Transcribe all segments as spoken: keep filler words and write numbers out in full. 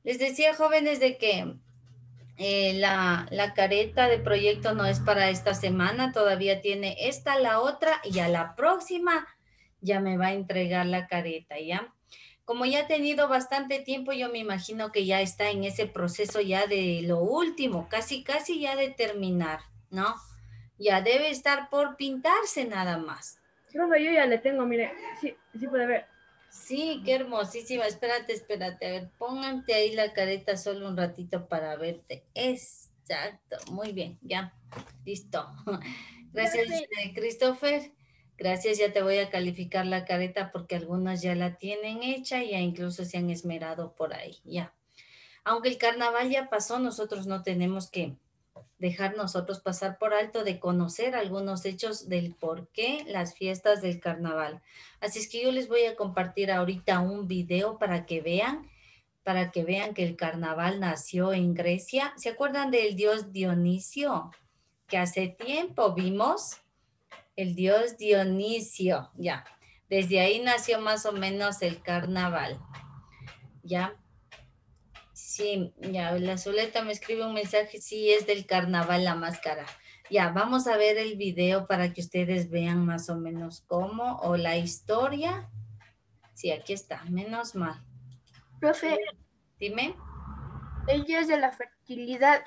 Les decía, jóvenes, de que eh, la, la careta de proyecto no es para esta semana, todavía tiene esta, la otra, y a la próxima ya me va a entregar la careta, ¿ya? Como ya ha tenido bastante tiempo, yo me imagino que ya está en ese proceso ya de lo último, casi, casi ya de terminar, ¿no? Ya debe estar por pintarse nada más. Profe, yo ya le tengo, mire, sí, sí puede ver. Sí, qué hermosísima. Espérate, espérate. A ver, póngante ahí la careta solo un ratito para verte. Exacto. Muy bien, ya. Listo. Gracias, Profe, eh, Christopher. Gracias, ya te voy a calificar la careta porque algunos ya la tienen hecha y ya incluso se han esmerado por ahí. Ya. Aunque el carnaval ya pasó, nosotros no tenemos que dejar nosotros pasar por alto de conocer algunos hechos del por qué las fiestas del carnaval. Así es que yo les voy a compartir ahorita un video para que vean, para que vean que el carnaval nació en Grecia. ¿Se acuerdan del dios Dionisio? Que hace tiempo vimos el dios Dionisio, ya. Desde ahí nació más o menos el carnaval, ¿ya? Sí, ya, la Zuleta me escribe un mensaje, sí, es del carnaval la máscara. Ya, vamos a ver el video para que ustedes vean más o menos cómo, o la historia. Sí, aquí está, menos mal. profe, Dime. el dios de la fertilidad.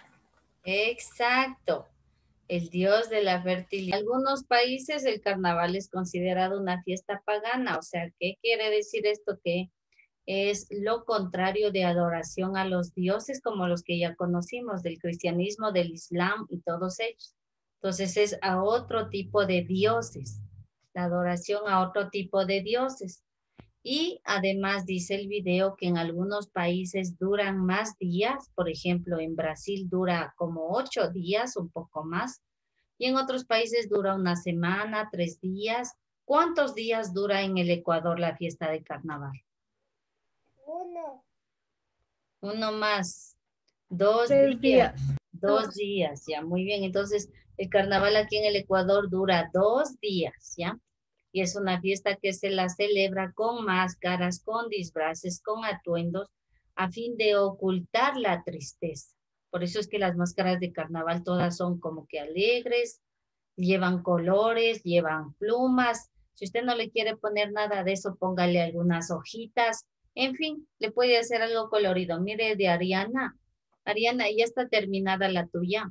Exacto, el dios de la fertilidad. En algunos países el carnaval es considerado una fiesta pagana, o sea, ¿qué quiere decir esto? Que es lo contrario de adoración a los dioses como los que ya conocimos, del cristianismo, del islam y todos ellos. Entonces es a otro tipo de dioses, la adoración a otro tipo de dioses. Y además dice el video que en algunos países duran más días, por ejemplo, en Brasil dura como ocho días, un poco más, y en otros países dura una semana, tres días. ¿Cuántos días dura en el Ecuador la fiesta de carnaval? Uno. Uno más, dos Tres días, días. dos Dos. días, ya, muy bien. Entonces, el carnaval aquí en el Ecuador dura dos días, ¿ya? Y es una fiesta que se la celebra con máscaras, con disfraces, con atuendos, a fin de ocultar la tristeza. Por eso es que las máscaras de carnaval todas son como que alegres, llevan colores, llevan plumas. Si usted no le quiere poner nada de eso, póngale algunas hojitas. En fin, le puede hacer algo colorido. Mire, de Ariana. Ariana, ya está terminada la tuya.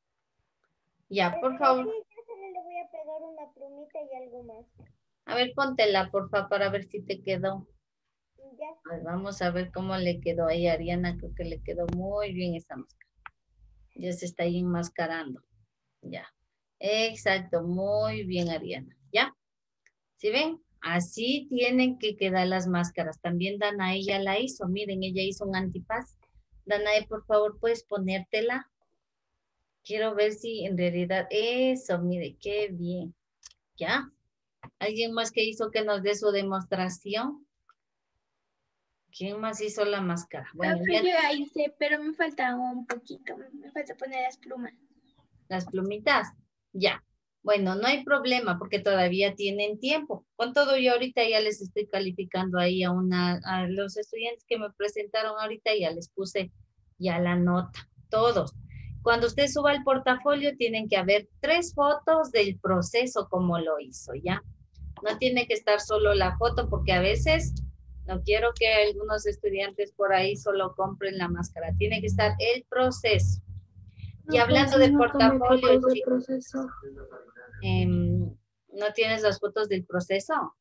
Ya, por Este, sí, favor. yo solo le voy a pegar una plumita y algo más. A ver, póntela, por favor, para ver si te quedó. Ya. A ver, vamos a ver cómo le quedó ahí a Ariana. Creo que le quedó muy bien esa máscara. Ya se está ahí enmascarando. Ya. Exacto, muy bien, Ariana. ¿Ya? ¿Sí ven? Así tienen que quedar las máscaras. También Danae ya la hizo. Miren, ella hizo un antifaz. Danae, por favor, ¿puedes ponértela? Quiero ver si en realidad eso, mire, qué bien. ¿Ya? ¿Alguien más que hizo que nos dé su demostración? ¿Quién más hizo la máscara? Bueno, Profe, ya yo ya hice, pero me falta un poquito. Me falta poner las plumas. las plumitas. Ya. Bueno, no hay problema porque todavía tienen tiempo. Con todo, yo ahorita ya les estoy calificando ahí a una, a los estudiantes que me presentaron ahorita, ya les puse ya la nota, todos. Cuando usted suba el portafolio, tienen que haber tres fotos del proceso como lo hizo, ¿ya? No tiene que estar solo la foto porque a veces no quiero que algunos estudiantes por ahí solo compren la máscara. Tiene que estar el proceso. Y Profe, hablando si de no tomé portafolio, fotos de chicos, proceso. em, ¿no tienes las fotos del proceso?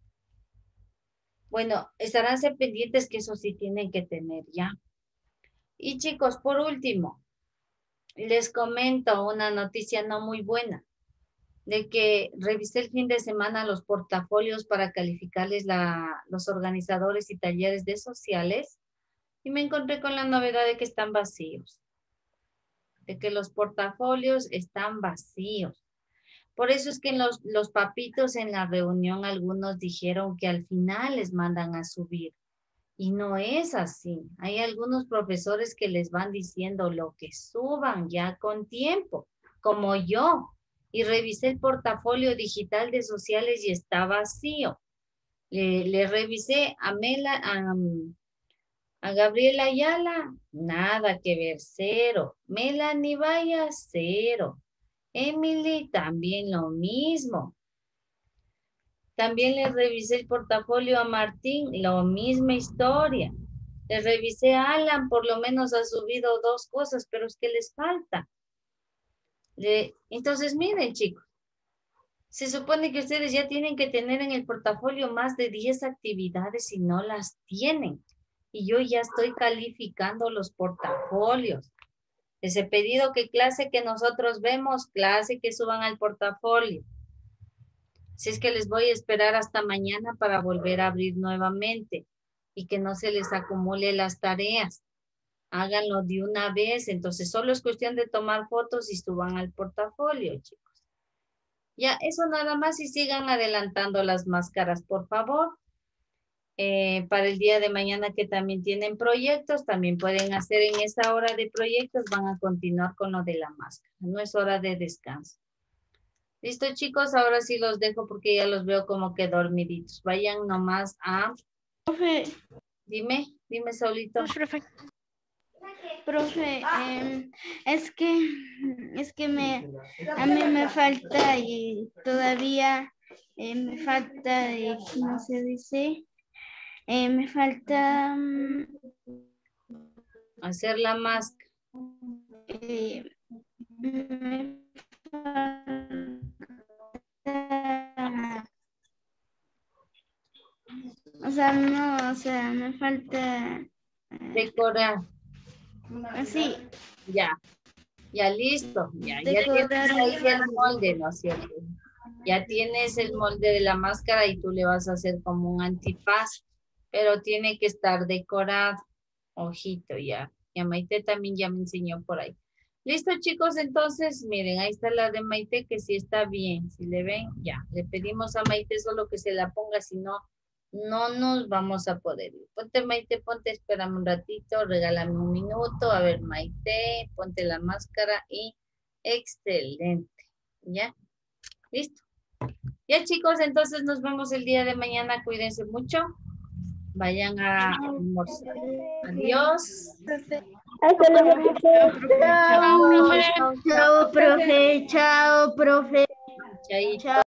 Bueno, estarán pendientes que eso sí tienen que tener ya. Y chicos, por último, les comento una noticia no muy buena, de que revisé el fin de semana los portafolios para calificarles la, los organizadores y talleres de sociales y me encontré con la novedad de que están vacíos, de que los portafolios están vacíos. Por eso es que los, los papitos en la reunión, algunos dijeron que al final les mandan a subir. Y no es así. Hay algunos profesores que les van diciendo lo que suban ya con tiempo, como yo. Y revisé el portafolio digital de sociales y está vacío. Le, le revisé a Mela, a, A Gabriela Ayala, nada que ver, cero. Melanie Vaya, cero. Emily, también lo mismo. También le revisé el portafolio a Martín, la misma historia. Le revisé a Alan, por lo menos ha subido dos cosas, pero es que les falta. Le... Entonces, miren, chicos. Se supone que ustedes ya tienen que tener en el portafolio más de diez actividades y no las tienen. Y yo ya estoy calificando los portafolios. Ese pedido que clase que nosotros vemos, clase que suban al portafolio. Si es que les voy a esperar hasta mañana para volver a abrir nuevamente y que no se les acumule las tareas. Háganlo de una vez. Entonces solo es cuestión de tomar fotos y suban al portafolio, chicos. Ya, eso nada más y sigan adelantando las máscaras, por favor. Eh, para el día de mañana que también tienen proyectos, también pueden hacer en esa hora de proyectos, van a continuar con lo de la máscara. No es hora de descanso. Listo, chicos, ahora sí los dejo porque ya los veo como que dormiditos. Vayan nomás a... Profe. Dime, dime, Saulito. Profe. Profe, eh, es que, es que me, a mí me falta y todavía eh, me falta, eh, ¿cómo se dice? Eh, me falta... Um, hacer la máscara. Eh, me falta, o sea, no, o sea, me falta... Decorar. Así. Ya, ya listo. Ya, ya Decorar tienes ahí el molde, ¿no es cierto? Ya tienes el molde de la máscara y tú le vas a hacer como un antifaz, pero tiene que estar decorado. Ojito, ya. Ya Maite también ya me enseñó por ahí. Listo, chicos, entonces, miren, ahí está la de Maite que sí está bien. Si le ven, ya. Le pedimos a Maite solo que se la ponga, si no, no nos vamos a poder ir. Ponte, Maite, ponte, espérame un ratito, regálame un minuto. A ver, Maite, ponte la máscara y excelente. ¿Ya? Listo. Ya, chicos, entonces nos vemos el día de mañana. Cuídense mucho. Vayan a almorzar. Adiós. Hasta luego. Chao, profe. Chao, profe. Chao, profe. Chaito.